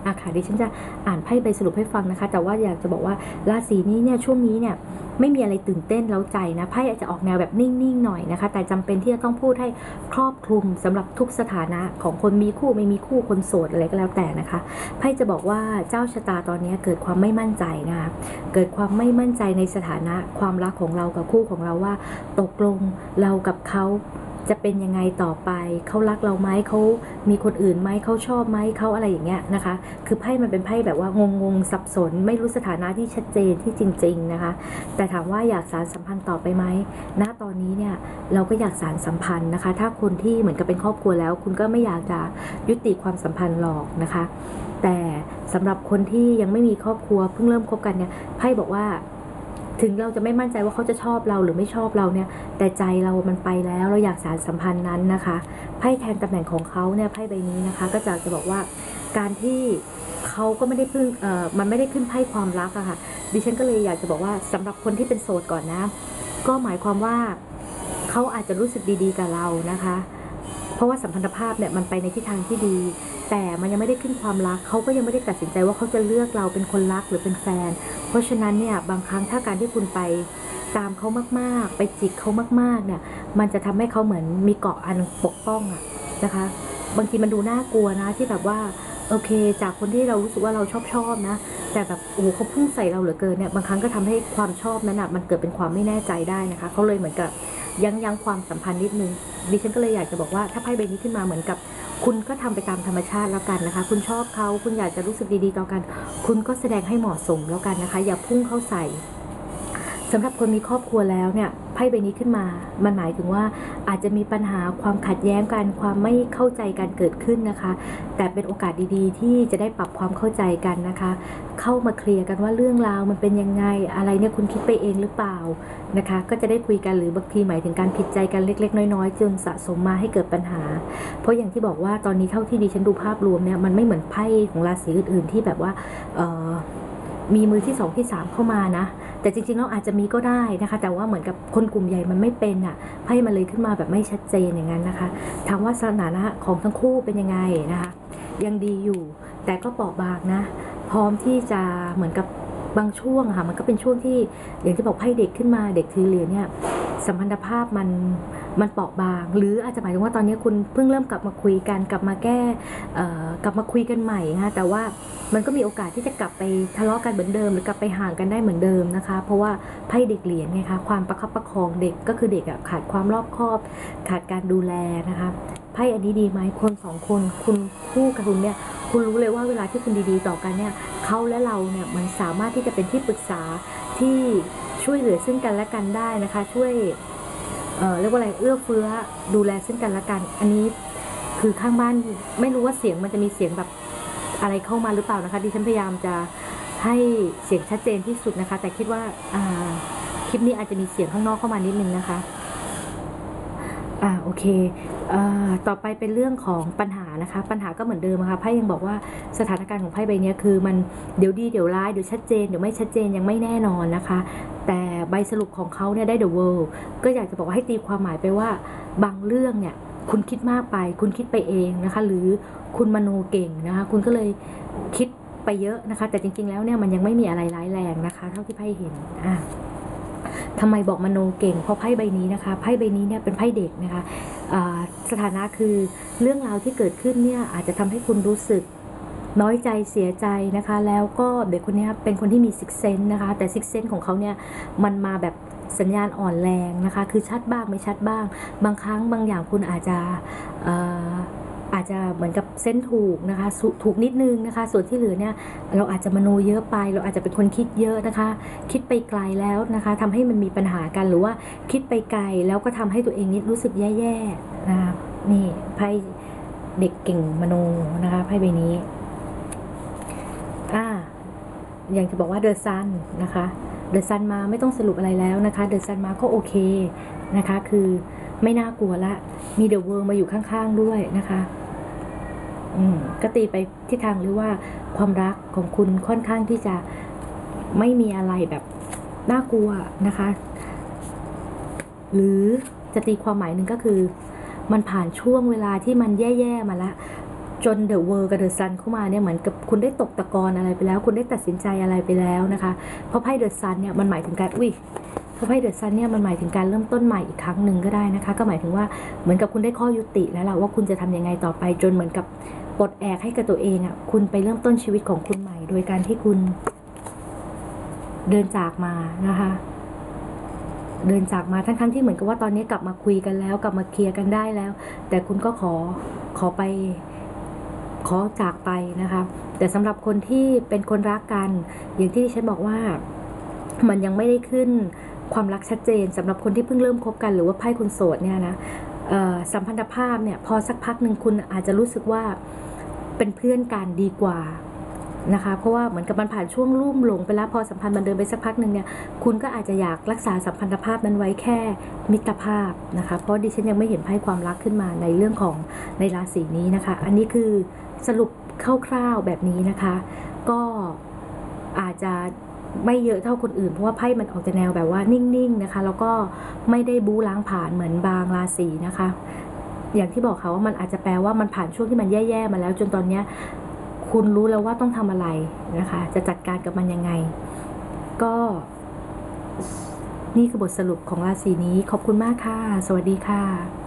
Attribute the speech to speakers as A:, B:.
A: ค่ะดิฉันจะอ่านไพ่ใบสรุปให้ฟังนะคะแต่ว่าอยากจะบอกว่าราศีนี้เนี่ยช่วงนี้เนี่ยไม่มีอะไรตื่นเต้นเร้าใจนะไพ่อาจจะออกแนวแบบนิ่งๆหน่อยนะคะแต่จำเป็นที่จะต้องพูดให้ครอบคลุมสำหรับทุกสถานะของคนมีคู่ไม่มีคู่คนโสดอะไรก็แล้วแต่นะคะไพ่จะบอกว่าเจ้าชะตาตอนนี้เกิดความไม่มั่นใจนะคะเกิดความไม่มั่นใจในสถานะความรักของเรากับคู่ของเราว่าตกลงเรากับเขาจะเป็นยังไงต่อไปเขารักเราไหมเขามีคนอื่นไหมเขาชอบไหมเขาอะไรอย่างเงี้ยนะคะคือไพ่มันเป็นไพ่แบบว่างงๆสับสนไม่รู้สถานะที่ชัดเจนที่จริงๆนะคะแต่ถามว่าอยากสานสัมพันธ์ต่อไปไหมณตอนนี้เนี่ยเราก็อยากสานสัมพันธ์นะคะถ้าคนที่เหมือนกับเป็นครอบครัวแล้วคุณก็ไม่อยากจะยุติความสัมพันธ์หรอกนะคะแต่สำหรับคนที่ยังไม่มีครอบครัวเพิ่งเริ่มคบกันเนี่ยไพ่บอกว่าถึงเราจะไม่มั่นใจว่าเขาจะชอบเราหรือไม่ชอบเราเนี่ยแต่ใจเรามันไปแล้วเราอยากสานสัมพันธ์นั้นนะคะไพ่แทนตำแหน่งของเขาเนี่ยไพ่ใบนี้นะคะก็จะบอกว่าการที่เขาก็ไม่ได้พึ่งมันไม่ได้ขึ้นไพ่ความรักอะค่ะดิฉันก็เลยอยากจะบอกว่าสำหรับคนที่เป็นโสดก่อนนะก็หมายความว่าเขาอาจจะรู้สึกดีๆกับเรานะคะเพราะว่าสัมพันธภาพเนี่ยมันไปในทิศทางที่ดีแต่มันยังไม่ได้ขึ้นความรักเขาก็ยังไม่ได้ตัดสินใจว่าเขาจะเลือกเราเป็นคนรักหรือเป็นแฟนเพราะฉะนั้นเนี่ยบางครั้งถ้าการที่คุณไปตามเขามากๆไปจิกเขามากๆเนี่ยมันจะทำให้เขาเหมือนมีเกราะอันปกป้องอะนะคะบางทีมันดูน่ากลัวนะที่แบบว่าโอเคจากคนที่เรารู้สึกว่าเราชอบนะแต่แบบโอ้เขาพุ่งใส่เราเหลือเกินเนี่ยบางครั้งก็ทำให้ความชอบนั้นอะมันเกิดเป็นความไม่แน่ใจได้นะคะเขาเลยเหมือนกับยั้งความสัมพันธ์นิดนึงดิฉันก็เลยอยากจะบอกว่าถ้าไพ่ใบนี้ขึ้นมาเหมือนกับคุณก็ทำไปตามธรรมชาติแล้วกันนะคะคุณชอบเขาคุณอยากจะรู้สึกดีๆต่อกันคุณก็แสดงให้เหมาะสมแล้วกันนะคะอย่าพุ่งเข้าใส่สำหรับคนมีครอบครัวแล้วเนี่ยไพ่ใบนี้ขึ้นมามันหมายถึงว่าอาจจะมีปัญหาความขัดแย้งกันความไม่เข้าใจกันเกิดขึ้นนะคะแต่เป็นโอกาสดีๆที่จะได้ปรับความเข้าใจกันนะคะเข้ามาเคลียร์กันว่าเรื่องราวมันเป็นยังไงอะไรเนี่ยคุณคิดไปเองหรือเปล่านะคะก็จะได้คุยกันหรือบางทีหมายถึงการผิดใจกันเล็กๆน้อยๆจนสะสมมาให้เกิดปัญหาเพราะอย่างที่บอกว่าตอนนี้เท่าที่ดิฉันดูภาพรวมเนี่ยมันไม่เหมือนไพ่ของราศีอื่นๆที่แบบว่ามีมือที่2ที่3เข้ามานะแต่จริงๆแล้วอาจจะมีก็ได้นะคะแต่ว่าเหมือนกับคนกลุ่มใหญ่มันไม่เป็นอ่ะไพ่มันเลยขึ้นมาแบบไม่ชัดเจนอย่างนั้นนะคะถามว่าสถานะของทั้งคู่เป็นยังไงนะคะยังดีอยู่แต่ก็เปราะบางนะพร้อมที่จะเหมือนกับบางช่วงค่ะมันก็เป็นช่วงที่อย่างที่บอกไพ่เด็กขึ้นมาเด็กถือเหรียญเนี่ยสัมพันธภาพมันเปราะบางหรืออาจจะหมายถึงว่าตอนนี้คุณเพิ่งเริ่มกลับมาคุยกันกลับมาแก้กลับมาคุยกันใหม่นะคะแต่ว่ามันก็มีโอกาสที่จะกลับไปทะเลาะกันเหมือนเดิมหรือกลับไปห่างกันได้เหมือนเดิมนะคะเพราะว่าไพ่เด็กเหรียญไงคะความประคับประคองเด็กก็คือเด็กขาดความรอบคอบขาดการดูแลนะคะไพ่อันนี้ดีไหมคน2คนคุณคู่กับคุณเนี่ยคุณรู้เลยว่าเวลาที่คุณดีๆต่อกันเนี่ยเขาและเราเนี่ยมันสามารถที่จะเป็นที่ปรึกษาที่ช่วยเหลือซึ่งกันและกันได้นะคะช่วยเรียกว่าอะไรเอื้อเฟื้อดูแลซึ่งกันและกันอันนี้คือข้างบ้านไม่รู้ว่าเสียงมันจะมีเสียงแบบอะไรเข้ามาหรือเปล่านะคะดิฉันพยายามจะให้เสียงชัดเจนที่สุดนะคะแต่คิดว่าคลิปนี้อาจจะมีเสียงข้างนอกเข้ามานิดนึงนะคะโอเคต่อไปเป็นเรื่องของปัญหานะคะปัญหาก็เหมือนเดิมค่ะไพ่ยังบอกว่าสถานการณ์ของไพ่ใบนี้คือมันเดี๋ยวดีเดี๋ยวร้ายเดี๋ยวชัดเจนเดี๋ยวไม่ชัดเจนยังไม่แน่นอนนะคะแต่ใบสรุปของเขาเนี่ยได้ The World ก็อยากจะบอกว่าให้ตีความหมายไปว่าบางเรื่องเนี่ยคุณคิดมากไปคุณคิดไปเองนะคะหรือคุณมโนเก่งนะคะคุณก็เลยคิดไปเยอะนะคะแต่จริงๆแล้วเนี่ยมันยังไม่มีอะไรร้ายแรงนะคะเท่าที่ไพ่เห็นทำไมบอกมโนเก่งเพราะไพ่ใบนี้นะคะไพ่ใบนี้เนี่ยเป็นไพ่เด็กนะคะสถานะคือเรื่องราวที่เกิดขึ้นเนี่ยอาจจะทำให้คุณรู้สึกน้อยใจเสียใจนะคะแล้วก็เด็กคนนี้เป็นคนที่มีซิกเซนส์นะคะแต่ซิกเซนส์ของเขาเนี่ยมันมาแบบสัญญาณอ่อนแรงนะคะคือชัดบ้างไม่ชัดบ้างบางครั้งบางอย่างคุณอาจจะเหมือนกับเส้นถูกนะคะถูกนิดนึงนะคะส่วนที่เหลือเนี่ยเราอาจจะมโนเยอะไปเราอาจจะเป็นคนคิดเยอะนะคะคิดไปไกลแล้วนะคะทำให้มันมีปัญหากันหรือว่าคิดไปไกลแล้วก็ทำให้ตัวเองนี่รู้สึกแย่ๆนะคะนี่ไพ่เด็กเก่งมโนนะคะไพ่ใบนี้อย่างจะบอกว่าเดอะซันนะคะเดอะซันมาไม่ต้องสรุปอะไรแล้วนะคะเดอะซันมาก็โอเคนะคะคือไม่น่ากลัวละมีเดอะเวิร์มาอยู่ข้างๆด้วยนะคะก็ตีไปที่ทางหรือว่าความรักของคุณค่อนข้างที่จะไม่มีอะไรแบบน่ากลัวนะคะหรือจะตีความหมายหนึ่งก็คือมันผ่านช่วงเวลาที่มันแย่ๆมาละจนเดอะเวิร์กับเดอะซันเข้ามาเนี่ยเหมือนกับคุณได้ตกตะกอนอะไรไปแล้วคุณได้ตัดสินใจอะไรไปแล้วนะคะเพราะไพ่เดอะซันเนี่ยมันหมายถึงการเพราะไพ่เดอะซันเนี่ยมันหมายถึงการเริ่มต้นใหม่อีกครั้งหนึ่งก็ได้นะคะก็หมายถึงว่าเหมือนกับคุณได้ข้อยุติแล้วล่ะว่าคุณจะทำยังไงต่อไปจนเหมือนกับปลดแอกให้กับตัวเองอ่ะคุณไปเริ่มต้นชีวิตของคุณใหม่โดยการที่คุณเดินจากมานะคะเดินจากมาทั้งที่เหมือนกับว่าตอนนี้กลับมาคุยกันแล้วกลับมาเคลียร์กันได้แล้วแต่คุณก็ขอจากไปนะคะแต่สำหรับคนที่เป็นคนรักกันอย่างที่ฉันบอกว่ามันยังไม่ได้ขึ้นความรักชัดเจนสำหรับคนที่เพิ่งเริ่มคบกันหรือว่าไพ่คนโสดเนี่ยนะสัมพันธภาพเนี่ยพอสักพักหนึ่งคุณอาจจะรู้สึกว่าเป็นเพื่อนกันดีกว่านะคะเพราะว่าเหมือนกับมันผ่านช่วงลุ่มหลงไปแล้วพอสัมพันธ์มันเดินไปสักพักหนึ่งเนี่ยคุณก็อาจจะอยากรักษาสัมพันธภาพนั้นไว้แค่มิตรภาพนะคะเพราะดิฉันยังไม่เห็นไพ่ความรักขึ้นมาในเรื่องของในราศีนี้นะคะอันนี้คือสรุปคร่าวๆแบบนี้นะคะก็อาจจะไม่เยอะเท่าคนอื่นเพราะว่าไพ่มันออกจะแนวแบบว่านิ่งๆนะคะแล้วก็ไม่ได้บู๊ล้างผ่านเหมือนบางราศีนะคะอย่างที่บอกค่ะว่ามันอาจจะแปลว่ามันผ่านช่วงที่มันแย่ๆมาแล้วจนตอนเนี้ยคุณรู้แล้วว่าต้องทำอะไรนะคะจะจัดการกับมันยังไงก็นี่คือบทสรุปของราศีนี้ขอบคุณมากค่ะสวัสดีค่ะ